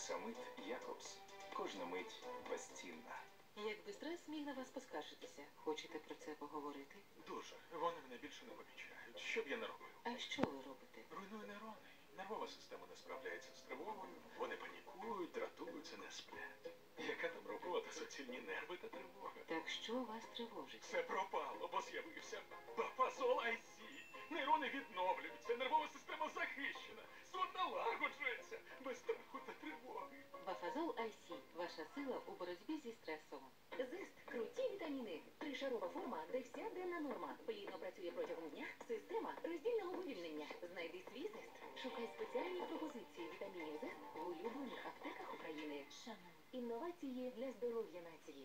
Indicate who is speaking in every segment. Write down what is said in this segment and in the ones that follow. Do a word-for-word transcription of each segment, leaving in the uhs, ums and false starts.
Speaker 1: Оксамит Якобс. Кожна мить безцінна.
Speaker 2: Якби стрес міг на вас поскаржитися, хочете про це поговорити?
Speaker 1: Дуже. Вони мене більше не помічають. Що б я не робив?
Speaker 2: А що ви робите?
Speaker 1: Руйную нейрони. Нервова система не справляється з тривогою. Вони панікують, дратуються, не сплять. Яка там робота, суцільні нерви та тривога?
Speaker 2: Так що вас тривожить?
Speaker 1: Все пропало, бо з'явився бафазол ай сі. Нейрони відновлюються, нервова система захищена, сон налагоджується, без страху та тривоги.
Speaker 2: Бафазол ай сі – ваша сила у боротьбі зі стресом.
Speaker 3: Зест – круті вітаміни. Тришарова форма, де вся денна норма. Плідно працює протягом дня. Система роздільного вивільнення. Знайди свій зест. Шукай спеціальні пропозиції вітамінів зест в улюблених аптеках України. Шанель. Інновації для здоров'я нації.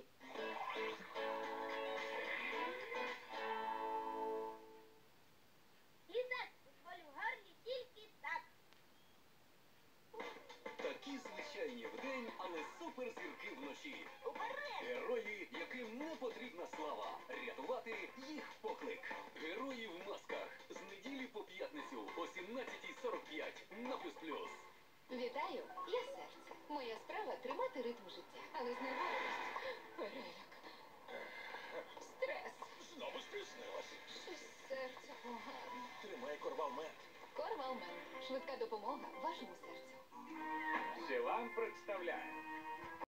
Speaker 4: Літак футболю гарні тільки так.
Speaker 5: Такі звичайні вдень, але суперзірки вночі.
Speaker 4: Уперед!
Speaker 5: Герої, яким не потрібна слава. Рятувати їх поклик. Герої в масках. З неділі по п'ятницю о сімнадцятій сорок п'ять на плюс плюс.
Speaker 3: Вітаю, я серце. Моя справа тримати ритм життя. Але зневажливість, переляк, стрес,
Speaker 1: Знову стиснилася.
Speaker 3: щось серце погано.
Speaker 1: Тримай Корвалмент.
Speaker 3: Корвалмен. Швидка допомога вашому серцю.
Speaker 6: Сілан представляє